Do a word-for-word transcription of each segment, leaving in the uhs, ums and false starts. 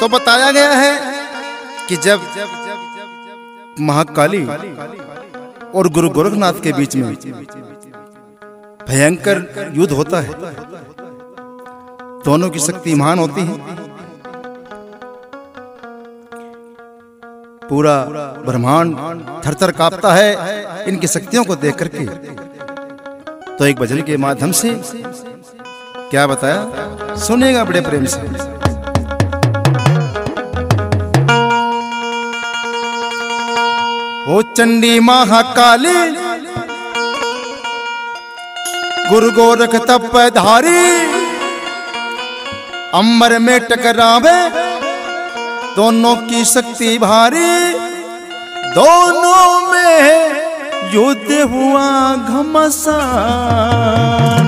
तो बताया गया है कि जब महाकाली और गुरु गोरखनाथ के बीच में भयंकर युद्ध होता है, दोनों की शक्ति महान होती है। पूरा ब्रह्मांड थरथर कांपता है इनकी शक्तियों को देख करके। तो एक भजन के माध्यम से क्या बताया, सुनेगा बड़े प्रेम से। ओ चंडी महाकाली गुरु गोरख तपधारी, अंबर में टकरावे दोनों की शक्ति भारी, दोनों में युद्ध हुआ घमासान।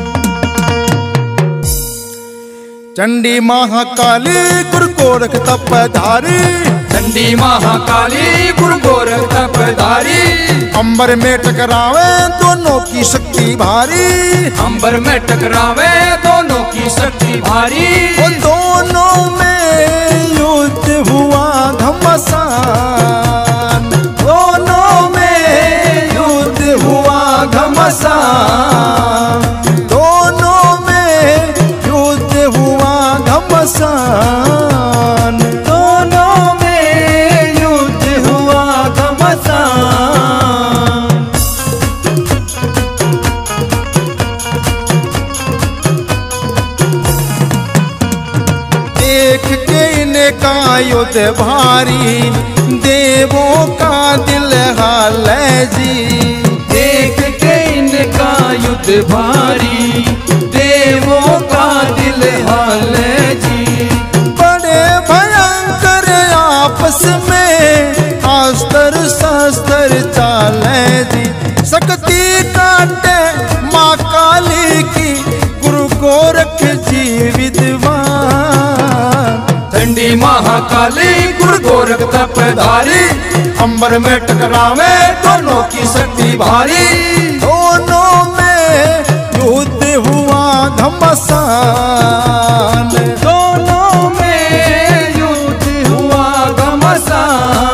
चंडी महाकाली गुरु गोरख तपधारी, चंडी महाकाली गुरु गोरख तपधारी, अंबर में टकरावे दोनों की शक्ति भारी, अंबर में टकरावे दोनों की शक्ति भारी, वो दोनों में युद्ध हुआ घमासान, दोनों में युद्ध हुआ घमासान, दोनों में युद्ध हुआ घमासान, दोनों में युद्ध हुआ घमासान। देख के इनका युद्ध भारी, देवों का दिल हाल जी, देख के इनका युद्ध भारी, देवों का दिल हाल जी, बड़े भयंकर आपस में अस्त्र शस्त्र चाले जी, शक्ति काटे माँ काली की गुरु गोरख जी विद्वान। चंडी महाकाली गुरु गोरख तपधारी, अंबर में टकरावे दोनों की शक्ति भारी, दोनों में युद्ध हुआ घमासान, दोनों में युद्ध हुआ घमासान।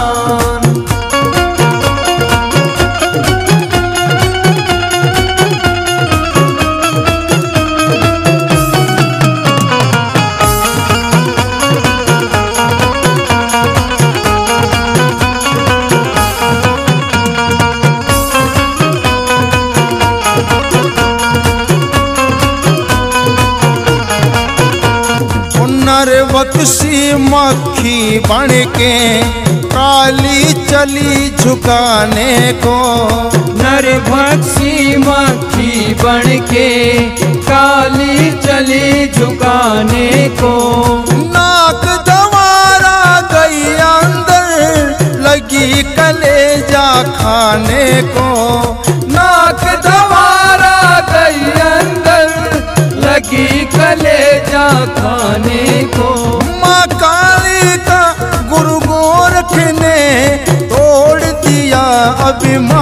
बक्सी मक्खी बन के काली चली झुकाने को, नरभक्षी मक्खी बन के काली चली झुकाने को, नाक दवारा गई अंदर लगी कलेजा खाने को, नाक दवारा गई अंदर लगी कलेजा खाने को, माँ काली का गुरु गोरख ने तोड़ दिया अभिमान।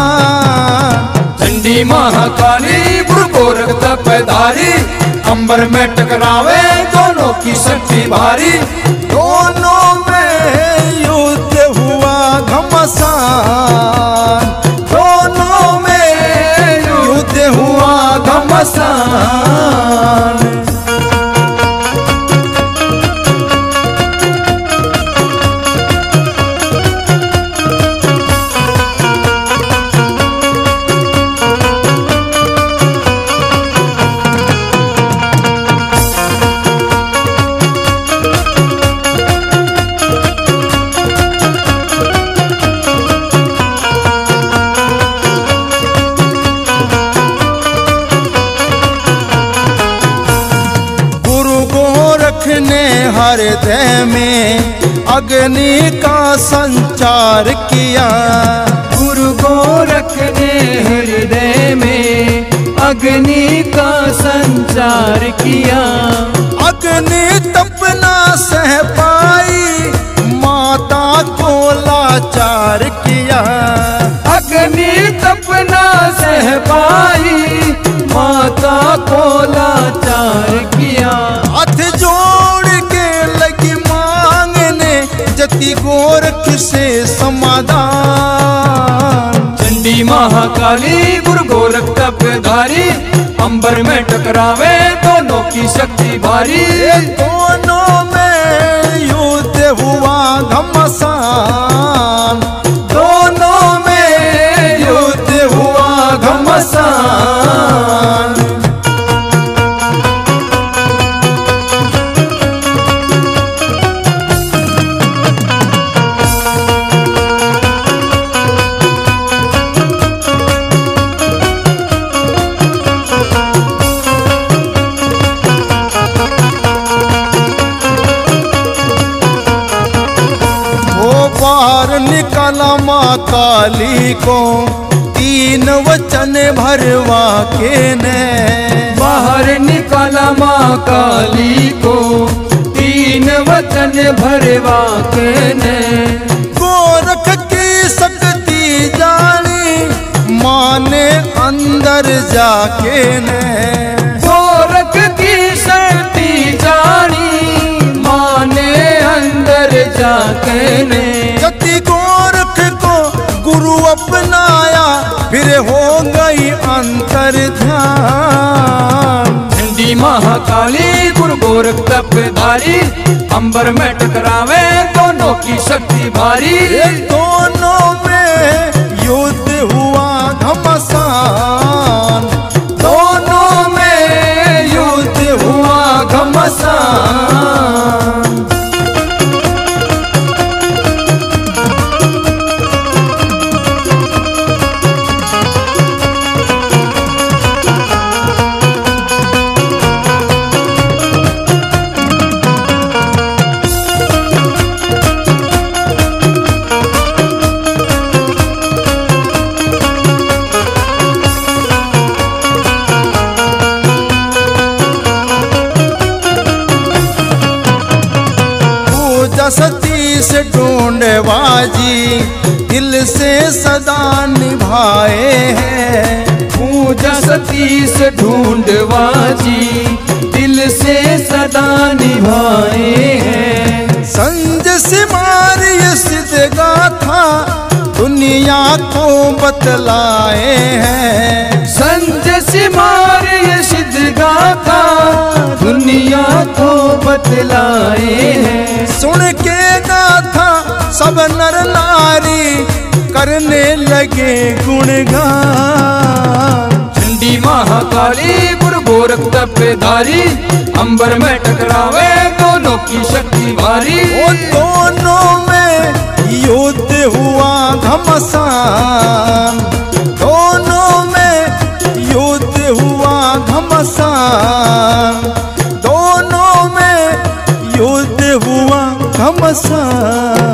चंडी महाकाली गुरु गोरख तपधारी, अंबर में टकरावे दोनों की शक्ति भारी, दोनों में युद्ध हुआ घमासान, दोनों में युद्ध हुआ घमासान। हृदय में अग्नि का संचार किया, गुरु गोरख ने हृदय में अग्नि का संचार किया, अग्नि तपना सह पाई माता को लाचार किया, अग्नि तपना सह पाई माता को लाचार किया, हाथ जोड़ के लगी से समाधान। चंडी महाकाली गुरु गोरख तपधारी, अंबर में टकरावे दोनों की शक्ति भारी। दोनों में युद्ध हुआ घमासान, दोनों में युद्ध हुआ घमासान। निकाला माँ काली को तीन वचन भरवा के ने। बाहर निकाला माँ काली को तीन वचन भरवा के ने। गोरख की शक्ति जानी माँ ने अंदर जाके ने। गोरख की शक्ति जानी माँ ने अंदर जाके ने। जति गोरख को गुरु अपनाया फिर हो गई अंतर ध्यान। चंडी महाकाली गुरु गोरख तपधारी, अंबर में टकरावे दोनों की शक्ति भारी। दोनों में युद्ध हुआ घमासान, दोनों में युद्ध हुआ घमासान। सती से ढूंढवाजी दिल से सदा निभाए हैं। पूजा सती से ढूंढवाजी दिल से सदा निभाए हैं। संज सिमार ये सिद्ध गाथा दुनिया को बतलाए हैं। संज सिमार ये सिद्ध गाथा दुनिया को बतलाए हैं। सुन के गाथा सब नर नारी करने लगे गुणगान। चंडी महाकाली गुरु गोरख तपधारी, अंबर में टकरावे दोनों की शक्ति भारी। वो दोनों में युद्ध हुआ घमासान, दोनों में युद्ध हुआ घमासान, दोनों में युद्ध हुआ घमासान।